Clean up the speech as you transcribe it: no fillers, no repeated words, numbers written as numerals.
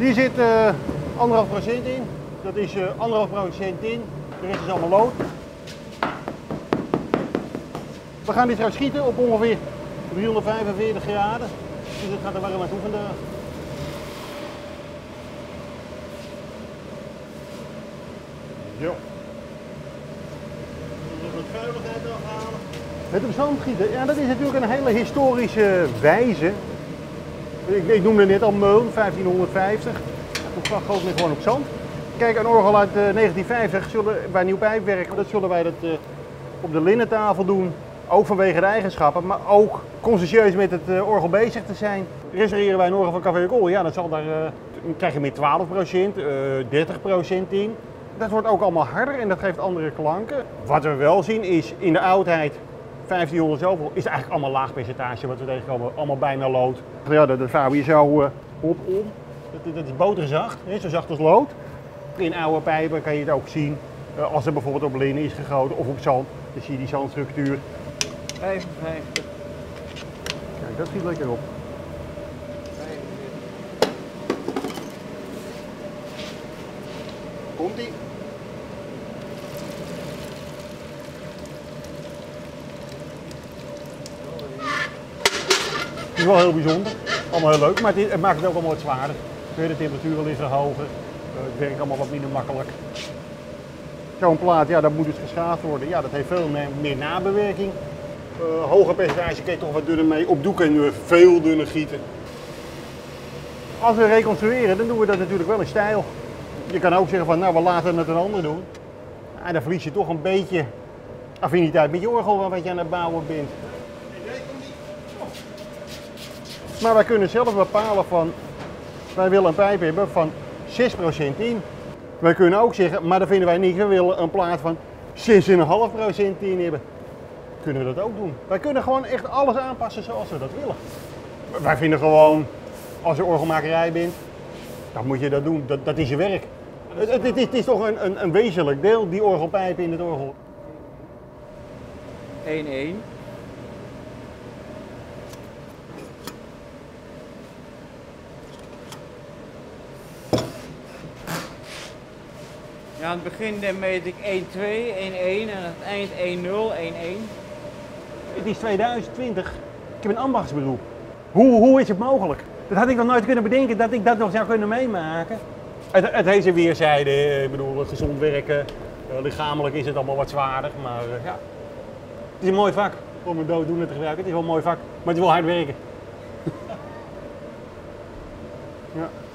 Hier zit 1,5% in. Dat is 1,5% tin. De rest is allemaal lood. We gaan dit straks schieten op ongeveer 345 graden. Dus het gaat er warm naartoe vandaag. Zo. Wat vuiligheid afhalen. Het op zand gieten, ja, dat is natuurlijk een hele historische wijze. Ik noemde net al Meuln, 1550. Toen goot men gewoon op zand. Kijk, een orgel uit 1950 zullen bij nieuw pijpwerk, dat zullen wij op de linnentafel doen. Ook vanwege de eigenschappen, maar ook consciëntieus met het orgel bezig te zijn. Restaureren wij een orgel van Café de Kool, ja, dan krijg je meer 12%, 30% in. Dat wordt ook allemaal harder en dat geeft andere klanken. Wat we wel zien is, in de oudheid, 1500 zoveel, is het eigenlijk allemaal laag percentage wat we tegenkomen. Allemaal bijna lood. Ja, dat vouw je zo op om. Dat is boterzacht, zo zacht als lood. In oude pijpen kan je het ook zien. Als er bijvoorbeeld op linnen is gegoten of op zand, dan zie je die zandstructuur. 55. Kijk, dat ziet lekker op. 45. Komt-ie. Het is wel heel bijzonder. Allemaal heel leuk, maar het maakt het ook allemaal wat zwaarder. De temperatuur wel eens verhogen. Het werkt allemaal wat minder makkelijk. Zo'n plaat, ja, dat moet dus geschaafd worden. Ja, dat heeft veel meer nabewerking. Hoger percentage kun je toch wat dunner mee. Op doek kunnen we veel dunner gieten. Als we reconstrueren, dan doen we dat natuurlijk wel in stijl. Je kan ook zeggen van, nou, we laten het een ander doen. En dan verlies je toch een beetje affiniteit met je orgel wat je aan het bouwen bent. Maar wij kunnen zelf bepalen van, wij willen een pijp hebben van 6% in. Wij kunnen ook zeggen, maar dat vinden wij niet, we willen een plaat van 6,5% in hebben. Kunnen we dat ook doen. Wij kunnen gewoon echt alles aanpassen zoals we dat willen. Wij vinden gewoon, als je orgelmakerij bent, dan moet je dat doen. Dat is je werk. Het is toch een wezenlijk deel, die orgelpijpen in het orgel. 1-1. Ja, aan het begin meet ik 1-2, 1-1 en aan het eind 1-0, 1-1. Het is 2020. Ik heb een ambachtsberoep. Hoe is het mogelijk? Dat had ik nog nooit kunnen bedenken dat ik dat nog zou kunnen meemaken. Het heeft zijn weerzijde. Ik bedoel, gezond werken. Lichamelijk is het allemaal wat zwaarder. Maar ja, het is een mooi vak om een dooddoener te gebruiken. Het is wel een mooi vak, maar het is wel hard werken. Ja.